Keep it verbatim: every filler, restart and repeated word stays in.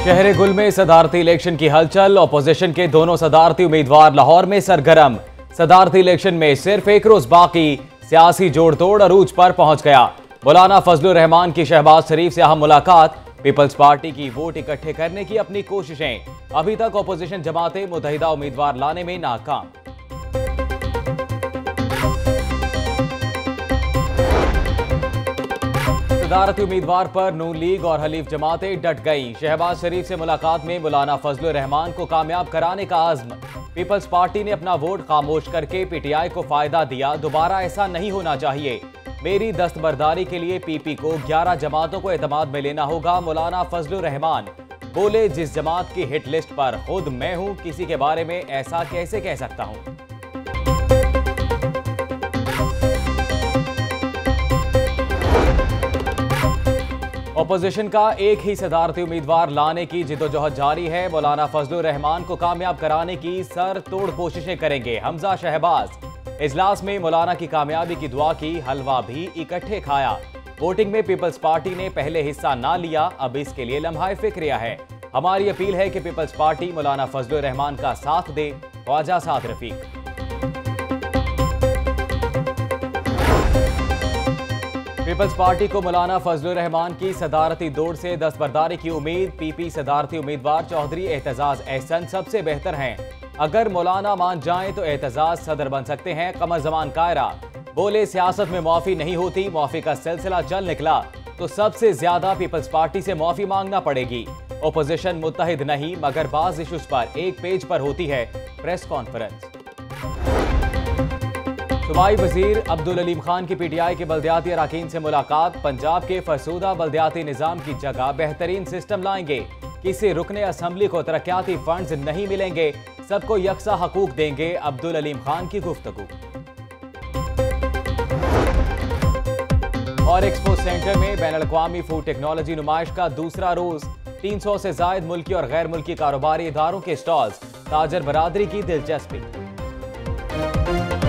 शहर गुल में सदारती इलेक्शन की हलचल। अपोजिशन के दोनों सदारती उम्मीदवार लाहौर में सरगर्म। सदारती इलेक्शन में सिर्फ एक रोज बाकी, सियासी जोड़ तोड़ अरूज पर पहुंच गया। मौलाना फजलुर रहमान की शहबाज-शरीफ से अहम मुलाकात। पीपल्स पार्टी की वोट इकट्ठे करने की अपनी कोशिशें। अभी तक अपोजिशन जमातें मुतहिदा उम्मीदवार लाने में नाकाम। सदारती उम्मीदवार पर नून लीग और हलीफ जमातें डट गईं। शहबाज शरीफ से मुलाकात में मौलाना फजलुर रहमान को कामयाब कराने का आज़्म। पीपल्स पार्टी ने अपना वोट खामोश करके पीटीआई को फायदा दिया। दोबारा ऐसा नहीं होना चाहिए। मेरी दस्तबरदारी के लिए पीपी को ग्यारह जमातों को एतमाद में लेना होगा। मौलाना फजलुर रहमान बोले, जिस जमात की हिट लिस्ट पर खुद मैं हूं, किसी के बारे में ऐसा कैसे कह सकता हूं। अपोजिशन का एक ही सदारती उम्मीदवार लाने की जिद्दोजहद जारी है। मौलाना फजलुर रहमान को कामयाब कराने की सर तोड़ कोशिशें करेंगे हमजा शहबाज। इजलास में मौलाना की कामयाबी की दुआ की, हलवा भी इकट्ठे खाया। वोटिंग में पीपल्स पार्टी ने पहले हिस्सा ना लिया, अब इसके लिए लम्हा फिक्रिया है। हमारी अपील है कि पीपल्स पार्टी मौलाना फजलुर रहमान का साथ दे। ख्वाजा साद रफीक। पीपल्स पार्टी को मौलाना फजलुर रहमान की सदारती दौड़ से दस्तबरदारी की उम्मीद। पीपी सदारती उम्मीदवार चौधरी एहतजाज एहसन सबसे बेहतर हैं। अगर मौलाना मान जाएं तो एहतजाज सदर बन सकते हैं। कमर जमान कायरा बोले, सियासत में माफी नहीं होती, माफी का सिलसिला चल निकला तो सबसे ज्यादा पीपल्स पार्टी से माफी मांगना पड़ेगी। ओपोजिशन मुत्तहिद नहीं, मगर बाज इशूज पर एक पेज पर होती है प्रेस कॉन्फ्रेंस। सूबाई वजीर अब्दुल अलीम खान की पीटीआई के बल्दियाती अरकान से मुलाकात। पंजाब के फरसूदा बल्दियाती निज़ाम की जगह बेहतरीन सिस्टम लाएंगे। किसी रुकने असम्बली को तरक्याती फंड्स नहीं मिलेंगे, सबको यकसा हकूक देंगे। अब्दुल अलीम खान की गुफ्तगू। और एक्सपो सेंटर में बैनुल-अक़वामी फूड टेक्नोलॉजी नुमाइश का दूसरा रोज। तीन सौ से जायद मुल्की और गैर मुल्की कारोबारी इदारों के स्टॉल्स। ताजर बरादरी की दिलचस्पी।